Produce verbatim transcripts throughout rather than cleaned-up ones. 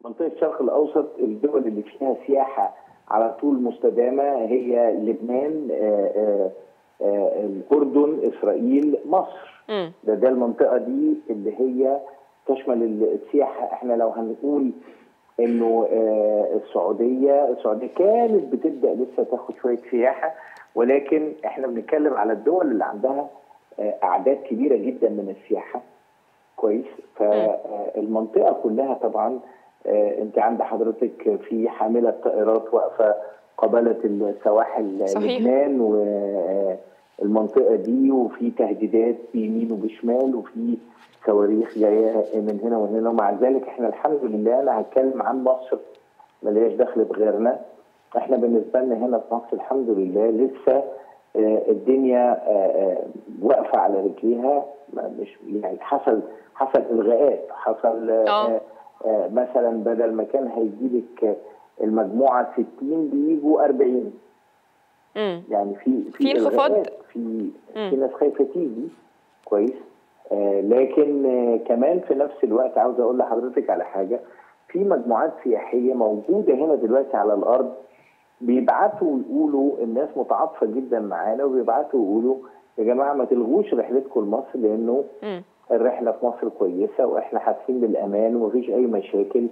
منطقة الشرق الأوسط الدول اللي فيها سياحة على طول مستدامة هي لبنان، آآ آآ آآ الأردن، إسرائيل، مصر. إمم. ده ده المنطقة دي اللي هي تشمل السياحة. احنا لو هنقول إنه آآ السعودية، السعودية كانت بتبدأ لسه تاخد شوية سياحة، ولكن احنا بنتكلم على الدول اللي عندها أعداد كبيرة جدا من السياحة. كويس؟ فالمنطقة كلها طبعا انت عند حضرتك في حاملة طائرات واقفة قبالة سواحل صحيح. لبنان والمنطقة دي، وفي تهديدات بيمين وبشمال، وفي صواريخ جاية من هنا ومن هنا. ومع ذلك احنا الحمد لله، انا هتكلم عن مصر ملياش دخل بغيرنا. احنا بالنسبة لنا هنا في مصر الحمد لله لسه الدنيا واقفة على رجليها. مش يعني حصل حصل الغاءات، حصل اه مثلا بدل ما كان هيجي لك المجموعه ستين بيجوا أربعين. امم يعني في في انخفاض، في مم. في ناس خايفه تيجي. كويس؟ آه لكن آه كمان في نفس الوقت عاوز اقول لحضرتك على حاجه. في مجموعات سياحيه موجوده هنا دلوقتي على الارض، بيبعتوا يقولوا الناس متعاطفه جدا معانا، وبيبعتوا يقولوا يا جماعه ما تلغوش رحلتكم لمصر، لانه مم. الرحله في مصر كويسه واحنا حاسين بالامان ومفيش اي مشاكل،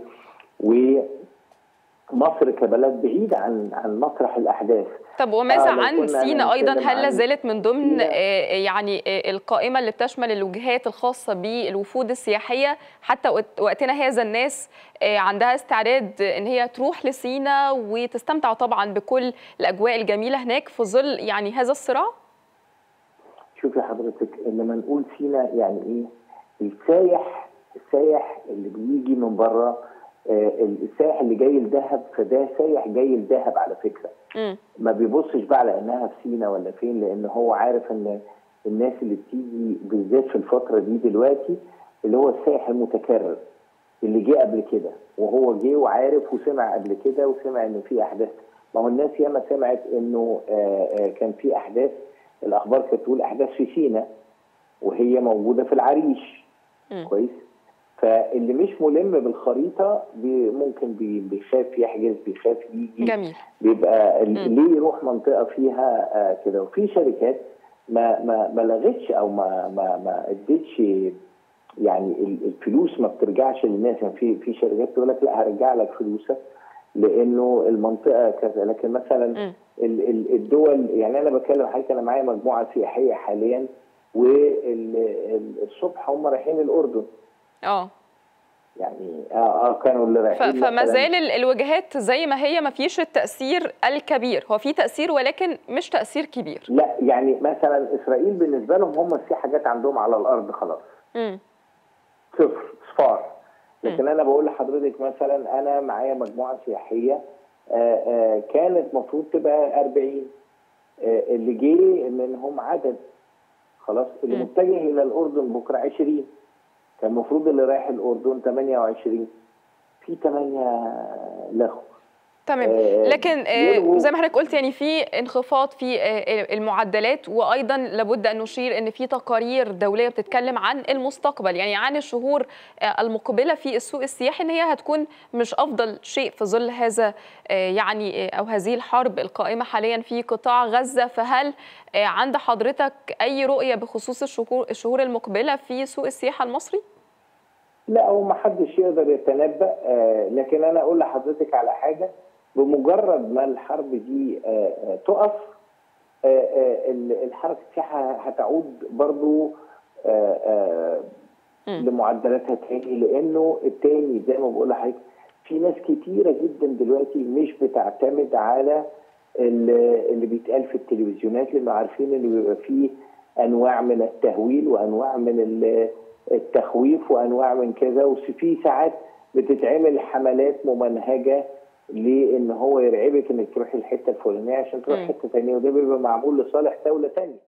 ومصر كبلد بعيد عن عن مسرح الاحداث. طب وماذا آه عن سيناء ايضا؟ هل لا زالت من ضمن آه يعني آه القائمه اللي بتشمل الوجهات الخاصه بالوفود السياحيه؟ حتى وقتنا هذا الناس آه عندها استعداد ان هي تروح لسيناء وتستمتع طبعا بكل الاجواء الجميله هناك في ظل يعني هذا الصراع؟ شوفي حضرتك، لما نقول سيناء يعني ايه؟ السايح السايح اللي بيجي من بره، آه السايح اللي جاي لدهب، فده سايح جاي لدهب على فكره. م. ما بيبصش بقى على انها في سيناء ولا فين، لان هو عارف ان الناس اللي بتيجي بالذات في الفتره دي دلوقتي اللي هو السائح المتكرر اللي جه قبل كده، وهو جه وعارف وسمع قبل كده وسمع انه في احداث. ما هو الناس ياما سمعت انه آآ آآ كان في احداث، الاخبار كانت تقول احداث في سيناء وهي موجوده في العريش. م. كويس؟ فاللي مش ملم بالخريطه بي ممكن بي بيخاف يحجز، بيخاف يجي. جميل. بيبقى م. ليه يروح منطقه فيها آه كده. وفي شركات ما ما ما لغتش او ما ما ما ادتش يعني الفلوس ما بترجعش للناس. يعني في في شركات تقول لك لا هرجع لك فلوسك لانه المنطقه كذا. لكن مثلا م. الدول، يعني انا بكلم حضرتك، انا معايا مجموعه سياحيه حاليا والصبح هم رايحين الاردن. اه يعني اه اه كانوا اللي رايحين. فما زال الوجهات زي ما هي، ما فيش التاثير الكبير. هو في تاثير ولكن مش تاثير كبير. لا يعني مثلا اسرائيل بالنسبه لهم هم السياحه جت عندهم على الارض خلاص. امم صفر صفار. لكن انا بقول لحضرتك مثلا انا معايا مجموعه سياحيه آآ آآ كانت المفروض تبقى أربعين، اللي جه منهم عدد خلاص. اللي م. متجه الى الاردن بكره عشرين، كان المفروض اللي رايح الاردن ثمانية وعشرين، في ثمانية لغوا. تمام. لكن زي ما حضرتك قلت يعني في انخفاض في المعدلات، وايضا لابد ان نشير ان في تقارير دوليه بتتكلم عن المستقبل، يعني عن الشهور المقبله في السوق السياحي، ان هي هتكون مش افضل شيء في ظل هذا يعني او هذه الحرب القائمه حاليا في قطاع غزه. فهل عند حضرتك اي رؤيه بخصوص الشهور الشهور المقبله في سوق السياحه المصري؟ لا، هو ما حدش يقدر يتنبأ، آه لكن انا اقول لحضرتك على حاجه. بمجرد ما الحرب دي آه آه تقف، آه آه الحركه السياحه هتعود برضو آه آه لمعدلاتها تاني، لانه التاني زي ما بقول لحضرتك في ناس كتيره جدا دلوقتي مش بتعتمد على اللي بيتقال في التلفزيونات، لانه عارفين ان بيبقى فيه انواع من التهويل وانواع من التخويف وانواع من كذا. وفي ساعات بتتعمل حملات ممنهجه لان هو يرعبك انك تروحي الحته الفلانيه عشان تروح حته ثانيه، وده بيبقى معمول لصالح دوله ثانيه.